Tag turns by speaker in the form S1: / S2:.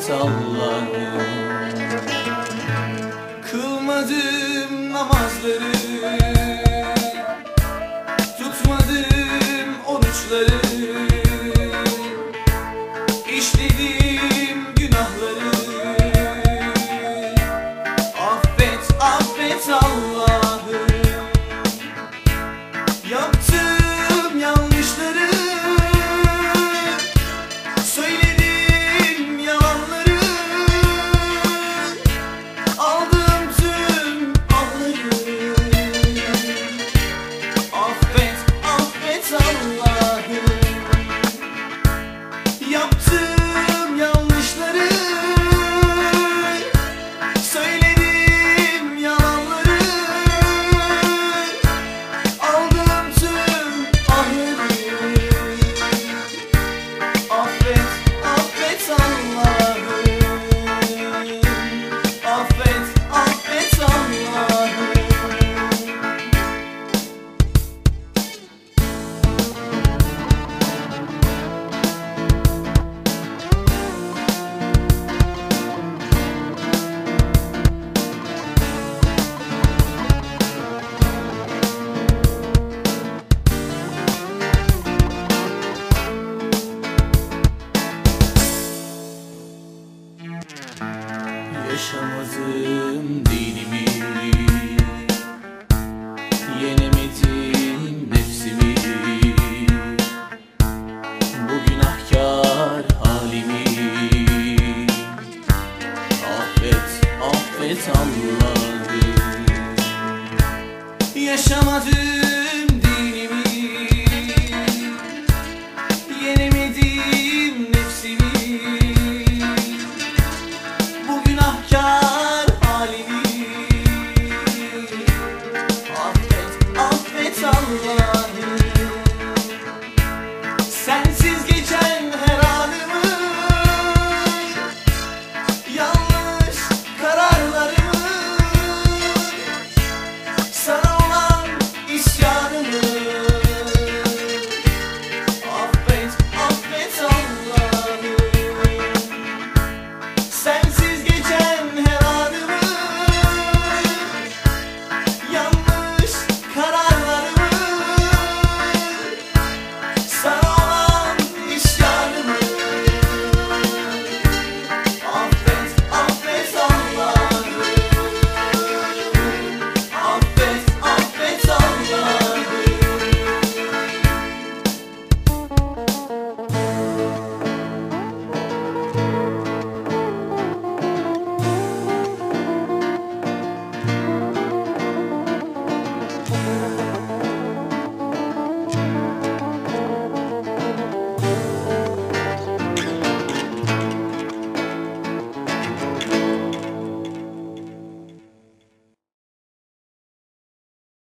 S1: affet Allah'ım. Kılmadım namazları, tutmadım oruçları, İşledim günahları. Affet, affet Allah'ım. Yaptım yanlışları, söyledim yalanları, aldım tüm ahları. Affet, affet Allah'ım. Yaptım yanlışları, söyledim yalanları, aldım tüm ahları. Affet, affet Allah'ım. Affet, affet Allah'ım. Yaşamadım dinimi, yenemedim nefsimi, bu günahkar halimi. Affet, affet Allah'ım. Yaşamadım